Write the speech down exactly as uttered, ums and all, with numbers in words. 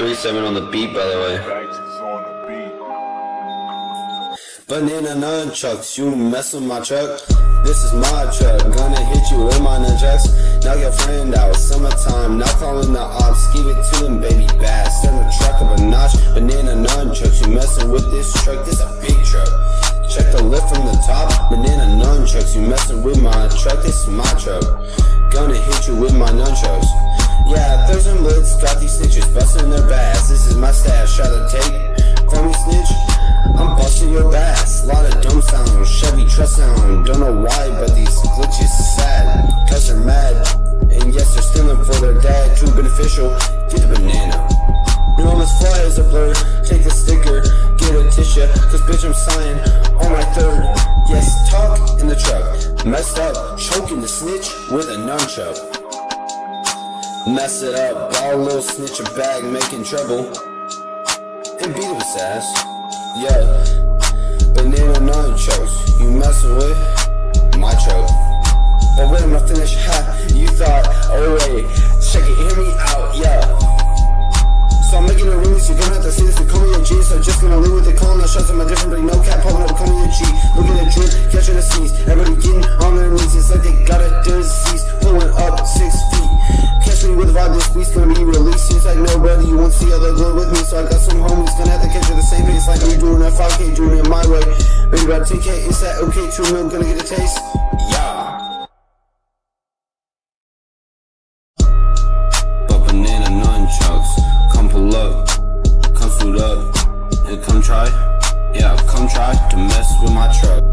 three seven on the beat, by the way. Banana nunchucks, you mess with my truck. This is my truck, gonna hit you with my nunchucks. Knock your friend out, summertime, now calling the ops. Give it to them, baby, bass. Turn the truck up a notch. Banana nunchucks, you messing with this truck. This a big truck. Check the lift from the top. Banana nunchucks, you messing with my truck. This is my truck, gonna hit you with my nunchucks. Yeah, there's some blitz, got these snitches busting their bass. This is my stash, try to take from me, snitch. I'm busting your bass, lot of dumb sounds, Chevy truss sound. Don't know why, but these glitches sad, cause they're mad. And yes, they're stealing for their dad, too beneficial. Get the banana. Enormous fly is a blur, take the sticker, get a tissue, cause bitch I'm sighing on my third. Yes, talk in the truck, messed up, choking the snitch with a nunchuck. Mess it up, ball a little snitch a bag, making trouble, and beat his ass. Yeah, banana nunchucks, you messing with my truck. But wait, I'm not finished, ha, you thought, oh wait, check it, hear me out, yeah. So I'm making a release, you're gonna have to see this, they call me a G, so just gonna leave with it, calling the shots on my different, but no cap, popping up, call me a G. Look at the drip, catching a sneeze, everybody getting on their knees, it's like they got a disease, pulling up six feet. Catch me with a vibe, this beat's gonna be released, seems like nobody, you won't see how they glow with me, so I got some homies, gonna have to catch at the same pace, like I'm doing that five K, doing it my way. Maybe about ten K, is that okay, two mil, gonna get a taste? Yeah. But banana nunchucks, come pull up, come suit up, and come try, yeah, come try to mess with my truck.